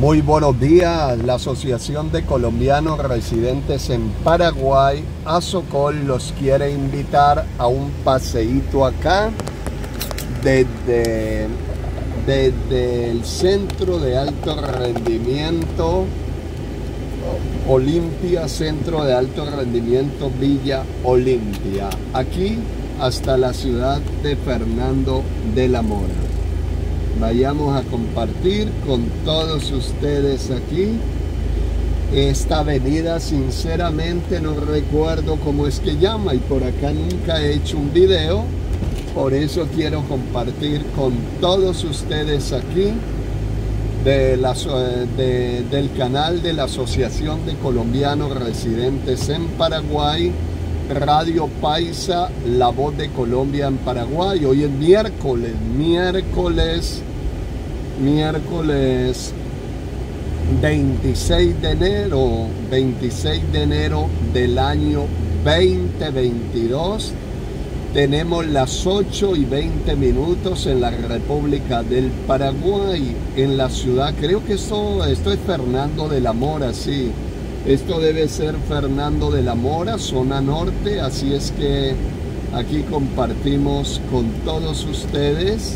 Muy buenos días. La Asociación de Colombianos Residentes en Paraguay, ASOCOL, los quiere invitar a un paseíto acá desde el Centro de Alto Rendimiento Olimpia, Centro de Alto Rendimiento Villa Olimpia, aquí hasta la ciudad de Fernando de la Mora. Vayamos a compartir con todos ustedes aquí esta avenida. Sinceramente no recuerdo cómo es que llama y por acá nunca he hecho un video, por eso quiero compartir con todos ustedes aquí del canal de la Asociación de Colombianos Residentes en Paraguay, Radio Paisa, La Voz de Colombia en Paraguay. Hoy es miércoles 26 de enero del año 2022. Tenemos las 8:20 en la República del Paraguay, en la ciudad, creo que esto es Fernando de la Mora, sí. Esto debe ser Fernando de la Mora, zona norte, así es que aquí compartimos con todos ustedes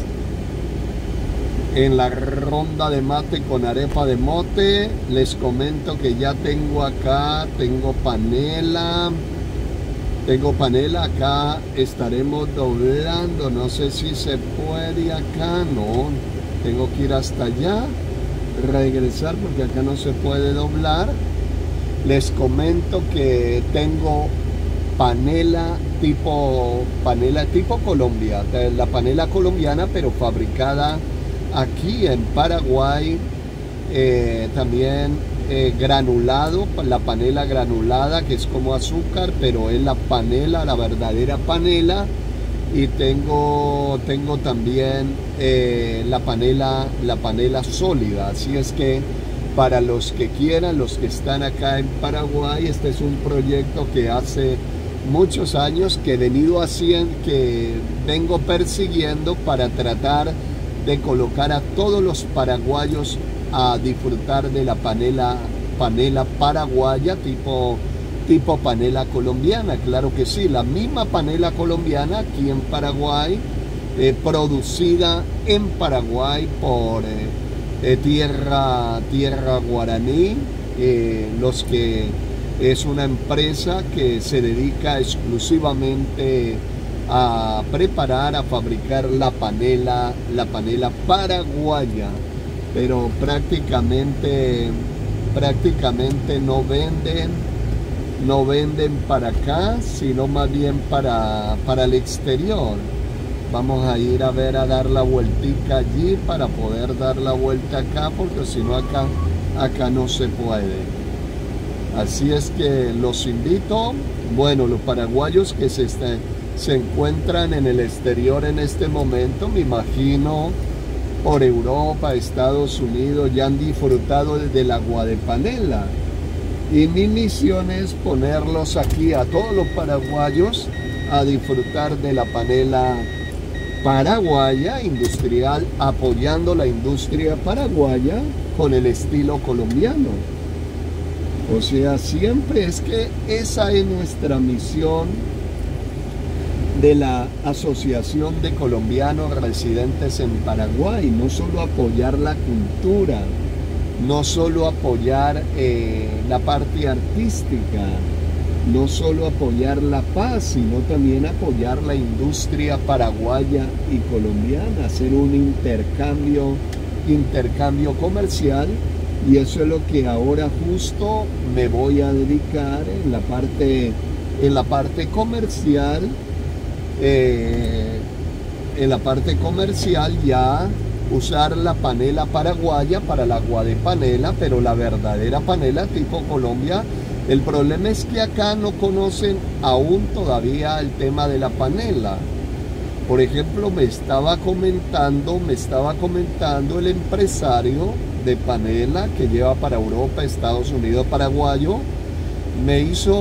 en la ronda de mate con arepa de mote. Les comento que ya tengo acá, tengo panela acá, estaremos doblando, no sé si se puede acá, no, tengo que ir hasta allá, regresar porque acá no se puede doblar. Les comento que tengo panela tipo Colombia, la panela colombiana, pero fabricada aquí en Paraguay. También granulado, la panela granulada, que es como azúcar, pero es la panela, la verdadera panela. Y tengo también la panela sólida. Así es que para los que quieran, los que están acá en Paraguay, este es un proyecto que hace muchos años que vengo persiguiendo para tratar de colocar a todos los paraguayos a disfrutar de la panela paraguaya tipo panela colombiana. Claro que sí, la misma panela colombiana aquí en Paraguay, producida en Paraguay por tierra guaraní, es una empresa que se dedica exclusivamente a fabricar la panela paraguaya, pero prácticamente no venden para acá, sino más bien para el exterior. Vamos a ir a dar la vueltica allí para poder dar la vuelta acá, porque si no acá no se puede. Así es que los invito, bueno, los paraguayos que se encuentran en el exterior en este momento, me imagino por Europa, Estados Unidos, ya han disfrutado del agua de panela. Y mi misión es ponerlos aquí a todos los paraguayos a disfrutar de la panela paraguaya industrial, apoyando la industria paraguaya con el estilo colombiano. O sea, siempre es que esa es nuestra misión de la Asociación de Colombianos Residentes en Paraguay, no solo apoyar la cultura, no solo apoyar la parte artística, no solo apoyar la paz, sino también apoyar la industria paraguaya y colombiana, hacer un intercambio comercial. Y eso es lo que ahora justo me voy a dedicar en la parte comercial. En la parte comercial, ya usar la panela paraguaya para el agua de panela, pero la verdadera panela tipo Colombia. El problema es que acá no conocen aún todavía el tema de la panela. Por ejemplo, me estaba comentando el empresario de panela que lleva para Europa, Estados Unidos, paraguayo, me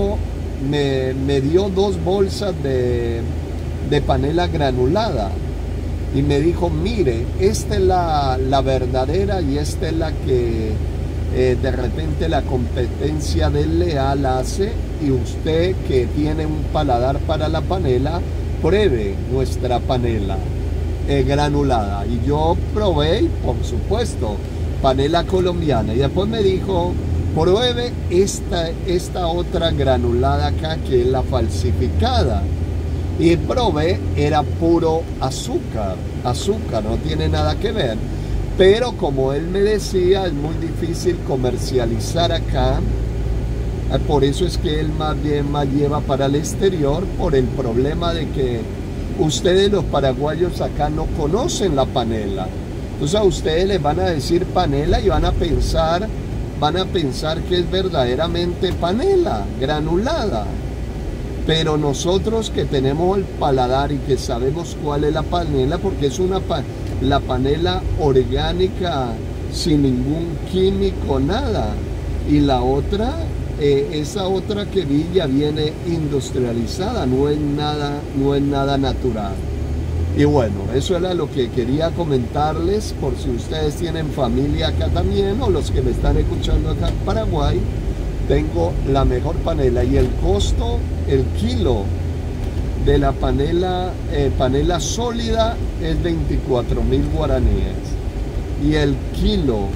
dio 2 bolsas de panela granulada y me dijo, mire, esta es la verdadera y esta es de repente la competencia desleal hace, y usted que tiene un paladar para la panela, pruebe nuestra panela granulada. Y yo probé, por supuesto, panela colombiana, y después me dijo, pruebe esta otra granulada acá, que es la falsificada. Y probé, era puro azúcar, no tiene nada que ver. Pero como él me decía, es muy difícil comercializar acá. Por eso es que él más bien más lleva para el exterior, por el problema de que ustedes los paraguayos acá no conocen la panela. Entonces a ustedes les van a decir panela y van a pensar que es verdaderamente panela granulada. Pero nosotros que tenemos el paladar y que sabemos cuál es la panela, porque es la panela orgánica sin ningún químico, nada. Y la otra, esa otra que vi ya viene industrializada, no es nada natural. Y bueno, eso era lo que quería comentarles, por si ustedes tienen familia acá también, o los que me están escuchando acá en Paraguay. Tengo la mejor panela, y el costo, el kilo de la panela sólida es 24.000 guaraníes. Y el kilo,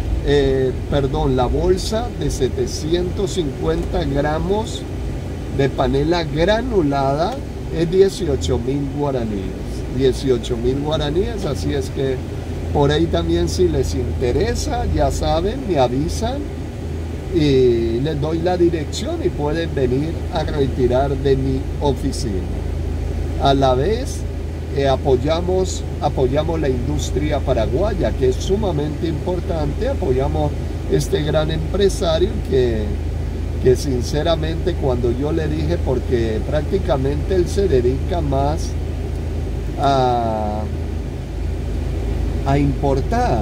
la bolsa de 750 gramos de panela granulada es 18.000 guaraníes. 18.000 guaraníes, así es que por ahí también, si les interesa, ya saben, me avisan y les doy la dirección y pueden venir a retirar de mi oficina. A la vez apoyamos la industria paraguaya, que es sumamente importante. Apoyamos este gran empresario que sinceramente, cuando yo le dije, porque prácticamente él se dedica más a importar,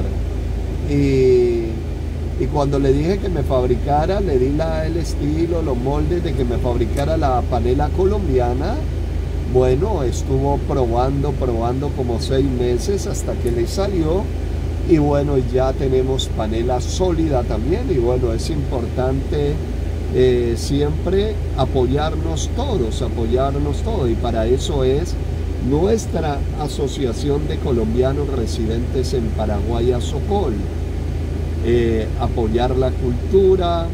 y cuando le dije que me fabricara, le di el estilo, los moldes de que me fabricara la panela colombiana. Bueno, estuvo probando como 6 meses hasta que le salió, y bueno, ya tenemos panela sólida también. Y bueno, es importante siempre apoyarnos todos, y para eso es nuestra Asociación de Colombianos Residentes en Paraguay, ASOCOL. Apoyar la cultura,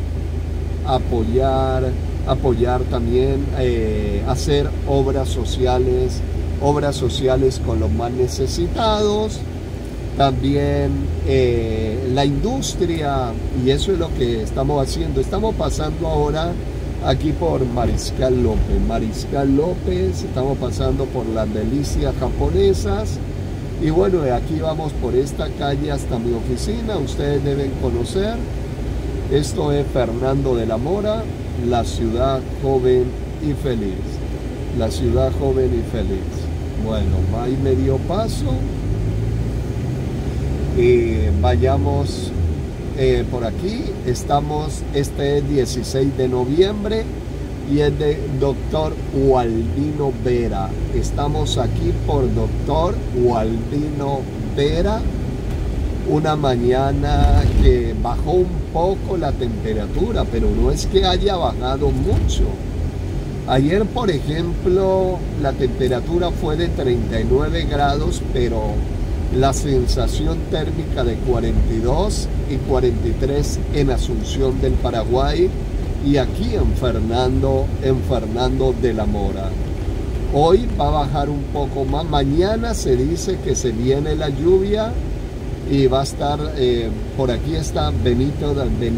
apoyar también, hacer obras sociales con los más necesitados, también la industria, y eso es lo que estamos haciendo. Estamos pasando ahora aquí por Mariscal López, estamos pasando por las delicias japonesas. Y bueno, aquí vamos por esta calle hasta mi oficina. Ustedes deben conocer. Esto es Fernando de la Mora, la ciudad joven y feliz. La ciudad joven y feliz. Bueno, ahí me dio paso. Vayamos por aquí. Estamos, este es 16 de noviembre. Y es de Dr. Waldino Vera. Estamos aquí por Dr. Waldino Vera. Una mañana que bajó un poco la temperatura, pero no es que haya bajado mucho. Ayer, por ejemplo, la temperatura fue de 39 grados, pero la sensación térmica de 42 y 43 en Asunción del Paraguay, y aquí en Fernando de la Mora. Hoy va a bajar un poco más. Mañana se dice que se viene la lluvia y va a estar, por aquí está Benito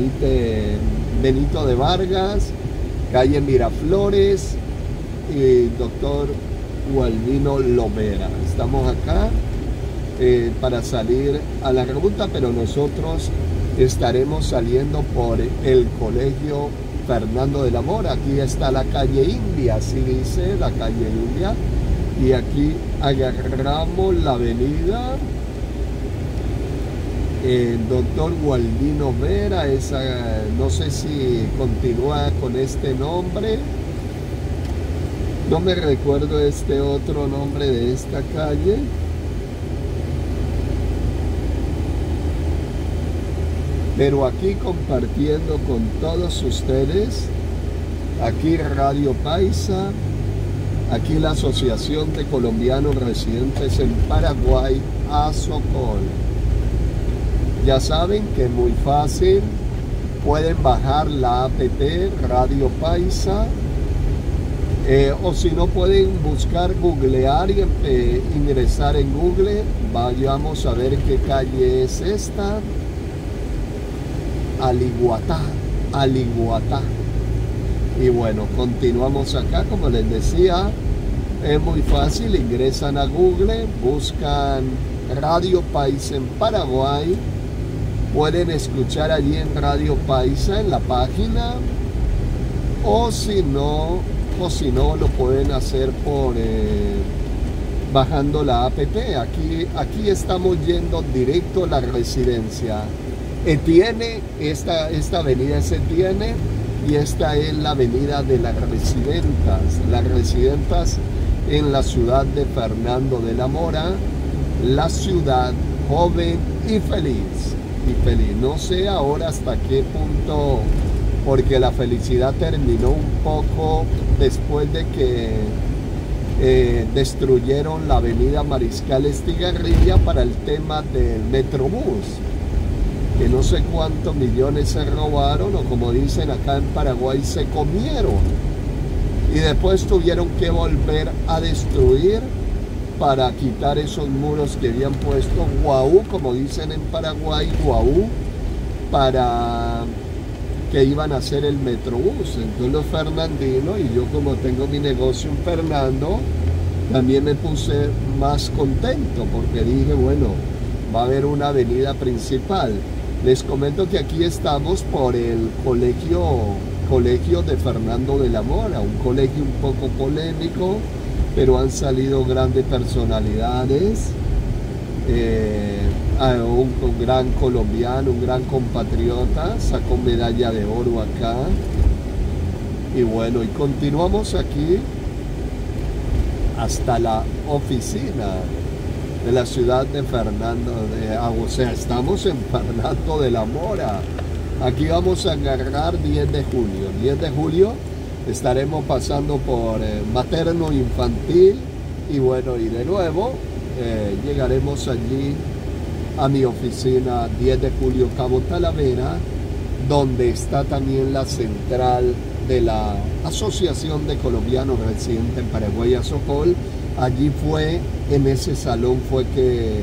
de Vargas, calle Miraflores, y Dr. Waldino Lovera. Estamos acá para salir a la ruta, pero nosotros estaremos saliendo por el colegio Fernando de la Mora. Aquí está la calle India, así dice, la calle India, y aquí agarramos la avenida Dr. Waldino Vera. Esa, no sé si continúa con este nombre, no me recuerdo este otro nombre de esta calle. pero aquí compartiendo con todos ustedes, aquí Radio Paisa, aquí la Asociación de Colombianos Residentes en Paraguay, ASOCOL. Ya saben que es muy fácil, pueden bajar la app Radio Paisa, o si no pueden buscar, googlear y ingresar en Google. Vayamos a ver qué calle es esta. Aliguatá. Y bueno, continuamos acá, como les decía, es muy fácil, ingresan a Google, buscan Radio Paisa en Paraguay, pueden escuchar allí en Radio Paisa en la página, o si no lo pueden hacer por bajando la app. Aquí estamos yendo directo a la residencia Etienne. Esta avenida es Etienne y esta es la avenida de las residentas en la ciudad de Fernando de la Mora, la ciudad joven y feliz. No sé ahora hasta qué punto, porque la felicidad terminó un poco después de que destruyeron la avenida Mariscal Estigarribia para el tema del Metrobús, que no sé cuántos millones se robaron, o como dicen acá en Paraguay, se comieron, y después tuvieron que volver a destruir para quitar esos muros que habían puesto, guau, como dicen en Paraguay, guau, para que iban a hacer el Metrobús. Entonces los fernandinos, y yo como tengo mi negocio en Fernando, también me puse más contento, porque dije, bueno, va a haber una avenida principal. Les comento que aquí estamos por el colegio de Fernando de la Mora, un colegio un poco polémico, pero han salido grandes personalidades, un gran colombiano, un gran compatriota, sacó medalla de oro acá. Y bueno, y continuamos aquí hasta la oficina de la ciudad de Fernando, o sea, estamos en Fernando de la Mora. Aquí vamos a agarrar 10 de julio. 10 de julio estaremos pasando por materno infantil, y bueno, y de nuevo llegaremos allí a mi oficina 10 de julio Cabo Talavera, donde está también la central de la Asociación de Colombianos Residentes en Paraguay, ASOCOL. Allí fue, en ese salón fue que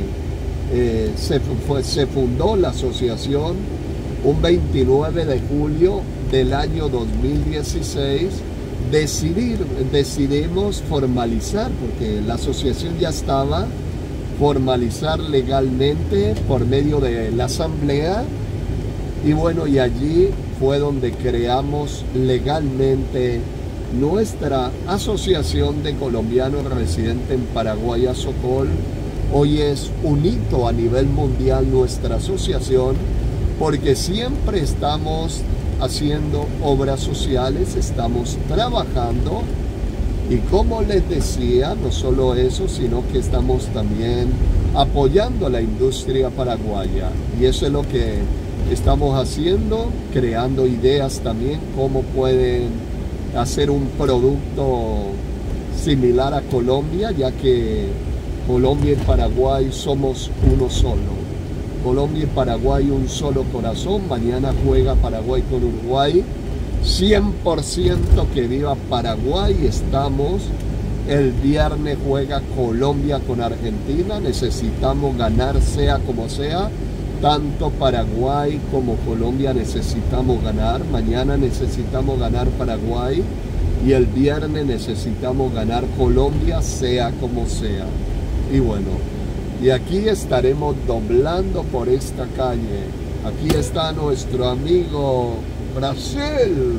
se fundó la asociación un 29 de julio del año 2016. Decidimos formalizar, porque la asociación ya estaba, formalizar legalmente por medio de la asamblea, y bueno, y allí fue donde creamos legalmente nuestra Asociación de Colombianos Residentes en Paraguay, ASOCOL. Hoy es un hito a nivel mundial nuestra asociación, porque siempre estamos haciendo obras sociales, estamos trabajando, y como les decía, no solo eso, sino que estamos también apoyando a la industria paraguaya, y eso es lo que estamos haciendo, creando ideas también, cómo pueden hacer un producto similar a Colombia, ya que Colombia y Paraguay somos uno solo. Colombia y Paraguay un solo corazón. Mañana juega Paraguay con Uruguay. 100% que viva Paraguay. Estamos. El viernes juega Colombia con Argentina. Necesitamos ganar sea como sea. Tanto Paraguay como Colombia necesitamos ganar. Mañana necesitamos ganar Paraguay, y el viernes necesitamos ganar Colombia sea como sea. Y bueno, y aquí estaremos doblando por esta calle. Aquí está nuestro amigo Brasil.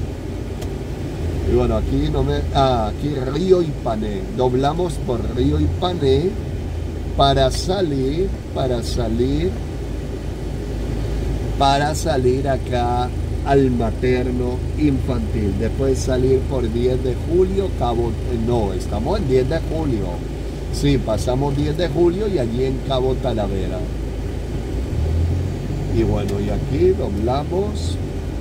Y bueno, aquí aquí Río Ipané. Doblamos por Río Ipané para salir acá al materno infantil. Después salir por 10 de julio, no, estamos en 10 de julio. Sí, pasamos 10 de julio y allí en Cabo Talavera. Y bueno, y aquí doblamos.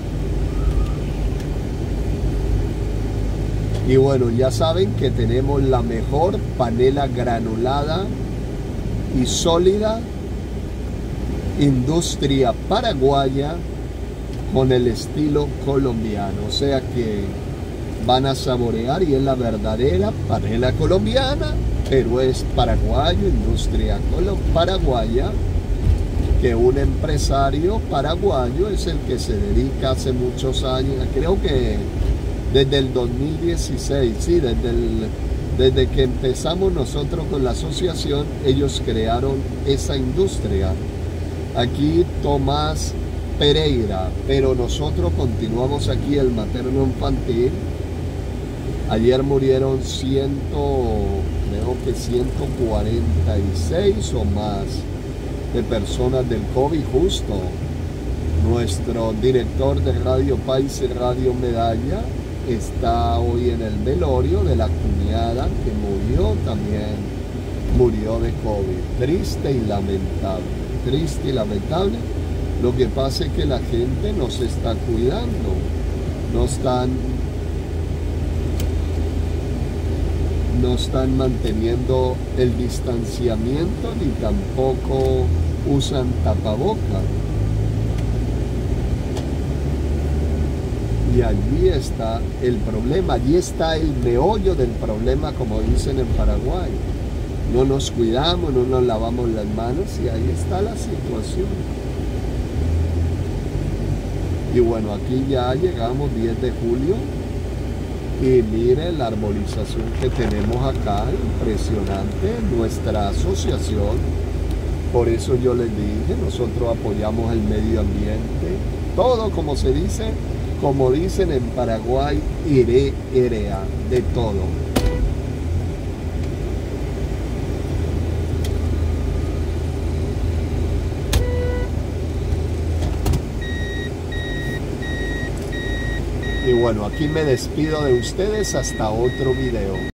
Y bueno, ya saben que tenemos la mejor panela granulada y sólida, industria paraguaya con el estilo colombiano. O sea que van a saborear y es la verdadera panela colombiana, pero es paraguayo, industria paraguaya, que un empresario paraguayo es el que se dedica hace muchos años, creo que desde el 2016, sí, desde que empezamos nosotros con la asociación, ellos crearon esa industria. Aquí Tomás Pereira, pero nosotros continuamos aquí el materno infantil. Ayer murieron 146 o más de personas del COVID justo. Nuestro director de Radio País y Radio Medalla está hoy en el velorio de la cuñada que murió de COVID. Triste y lamentable. Lo que pasa es que la gente no se está cuidando, no están manteniendo el distanciamiento ni tampoco usan tapabocas. Y allí está el problema, allí está el meollo del problema, como dicen en Paraguay. No nos cuidamos, no nos lavamos las manos y ahí está la situación. Y bueno, aquí ya llegamos 10 de julio y mire la arbolización que tenemos acá, impresionante, nuestra asociación. Por eso yo les dije, nosotros apoyamos el medio ambiente, todo como se dice, como dicen en Paraguay, iré, erea, de todo. Y bueno, aquí me despido de ustedes hasta otro video.